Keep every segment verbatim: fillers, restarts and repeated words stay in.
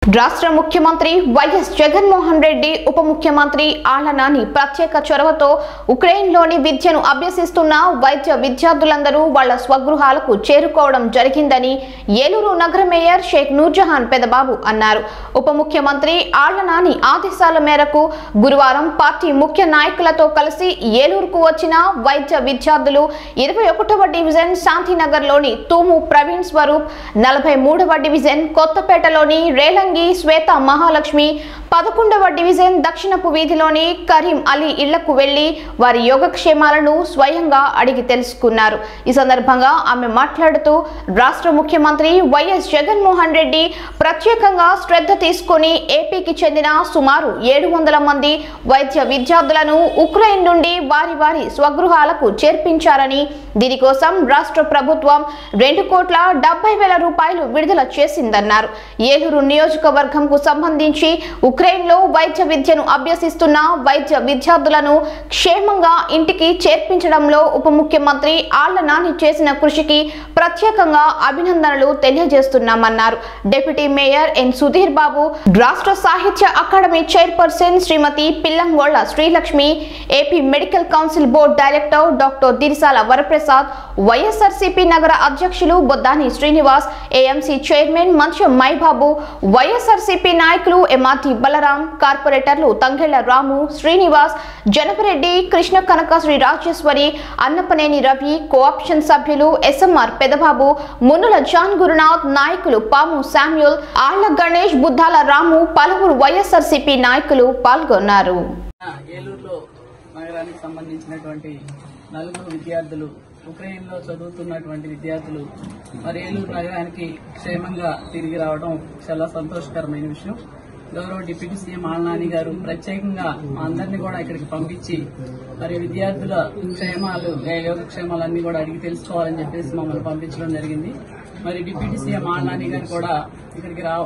రాష్ట్ర ముఖ్యమంత్రి వైఎస్ జగన్మోహన్ రెడ్డి ఉప ముఖ్యమంత్రి ఆళ్ల నాని ప్రత్యేక చొరవతో ఉక్రెయిన్లోని విద్యను అభ్యసిస్తున్న వైద్య విద్యార్థులందరూ వాళ్ల స్వగృహాలకు చేరుకోవడం జరిగిందని ఏలూరు నగర మేయర్ షేక్ నూర్జహాన్ పెదబాబు అన్నారు. ఉప ముఖ్యమంత్రి ఆళ్ల నాని ఆదేశాల మేరకు గురువారం పార్టీ ముఖ్య నాయకులతో కలిసి ఏలూరుకు వచ్చిన వైద్య విద్యార్థులు ఇరవై ఒకటవ డివిజన్ శాంతినగర్లోని తూము ప్రవీణ్ స్వరూప్, నలభై మూడవ డివిజన్ కొత్తపేటలోని రేలంగి శ్వేత మహాలక్ష్మి, పదకొండవ డివిజన్ దక్షిణపు వీధిలోని కరీం అలీ ఇళ్లకు వెళ్లి వారి యోగక్షేమాలను స్వయంగా అడిగి తెలుసుకున్నారు. ఈ సందర్భంగా ఆమె మాట్లాడుతూ రాష్ట్ర ముఖ్యమంత్రి వైఎస్ జగన్మోహన్ రెడ్డి ప్రత్యేకంగా శ్రద్ధ తీసుకుని ఏపీకి చెందిన సుమారు ఏడు వందల మంది వైద్య విద్యార్థులను ఉక్రెయిన్ నుండి వారి వారి స్వగృహాలకు చేర్పించారని, దీనికోసం రాష్ట్ర ప్రభుత్వం రెండు కోట్ల డెబ్బై వేల రూపాయలు విడుదల చేసిందన్నారు. ఏలూరు నియోజకవర్గంకు సంబంధించి ఉక్రెయిన్ లో వైద్య విద్యను అభ్యసిస్తున్న వైద్య విద్యార్థులను క్షేమంగా ఇంటికి చేర్పించడంలో ఉప ముఖ్యమంత్రి ఆళ్ల నాని చేసిన కృషికి ప్రత్యేకంగా అభినందనలు తెలియజేస్తున్నామన్నారు. Deputy mayor N Sudheer Babu, రాష్ట్ర Sahitya academy chairperson Shrimati Pillangolla Srilakshmi, AP medical council board director doctor Dirisala Varaprasad, YSRCP నగర అధ్యక్షులు బొద్దాని శ్రీనివాస్, ఏఎంసీ చైర్మన్ మంచం మైబాబు, వైఎస్ఆర్సీపీ నాయకులు ఎంఆర్టీ బలరాం, కార్పొరేటర్లు తంగెళ్ల రాము, శ్రీనివాస్, జనపరెడ్డి, కృష్ణ కనక, శ్రీ రాజేశ్వరి, అన్నపనేని రవి, కోఆప్షన్ సభ్యులు ఎస్ఎంఆర్ పెదబాబు, మున్నుల జాన్ గురునాథ్, నాయకులు పాము శామ్యూల్, ఆళ్ల గణేష్, బుద్ధాల రాము, పలువురు వైఎస్ఆర్సీపీ నాయకులు పాల్గొన్నారు. ఏలూరులో నగరానికి సంబంధించినటువంటి నలుగురు విద్యార్థులు, ఉక్రెయిన్ లో చదువుతున్నటువంటి విద్యార్థులు మరి ఏలూరు నగరానికి క్షేమంగా తిరిగి రావడం చాలా సంతోషకరమైన విషయం. గౌరవ డిప్యూటీ సీఎం ఆళ్ల నాని గారు ప్రత్యేకంగా అందరినీ కూడా ఇక్కడికి పంపించి మరి విద్యార్థుల క్షేమాలు, యోగక్షేమాలన్నీ కూడా అడిగి తెలుసుకోవాలని చెప్పేసి మమ్మల్ని పంపించడం జరిగింది. మరి డిప్యూటీ సీఎం ఆళ్ల నాని గారు కూడా ఇక్కడికి రా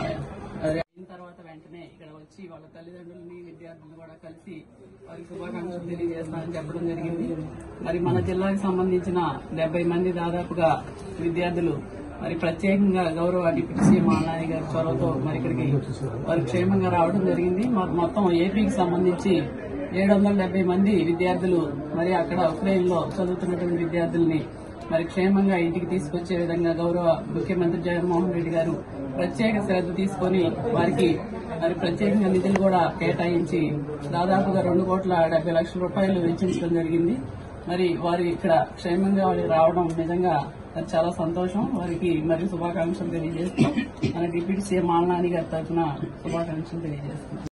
అయిన తర్వాత వెంటనే ఇక్కడ వచ్చి వాళ్ళ తల్లిదండ్రులని విద్యార్థులను కూడా కలిసి వారికి శుభాకాంక్షలు తెలియజేస్తానని చెప్పడం జరిగింది. మరి మన జిల్లాకు సంబంధించిన డెబ్బై మంది దాదాపుగా విద్యార్థులు మరి ప్రత్యేకంగా గౌరవ డిప్యూటీ సీఎం ఆళ్ల నాని గారి చొరవతో మరి ఇక్కడికి వారు క్షేమంగా రావడం జరిగింది. మాకు మొత్తం ఏపీకి సంబంధించి ఏడు వందల డెబ్బై మంది విద్యార్థులు మరి అక్కడ ఉక్రెయిన్ లో చదువుతున్నటువంటి విద్యార్థుల్ని మరి క్షేమంగా ఇంటికి తీసుకొచ్చే విధంగా గౌరవ ముఖ్యమంత్రి జగన్మోహన్ రెడ్డి గారు ప్రత్యేక శ్రద్ధ తీసుకుని వారికి మరి ప్రత్యేకంగా నిధులు కూడా కేటాయించి దాదాపుగా రెండు కోట్ల డెబ్బై లక్షల రూపాయలు వెచ్చించడం జరిగింది. మరి వారు ఇక్కడ క్షేమంగా వారికి రావడం నిజంగా చాలా సంతోషం. వారికి మరి శుభాకాంక్షలు తెలియజేస్తున్నాం. మన డిప్యూటీ సీఎం ఆళ్ల నాని గారి తరఫున శుభాకాంక్షలు తెలియజేస్తున్నాం.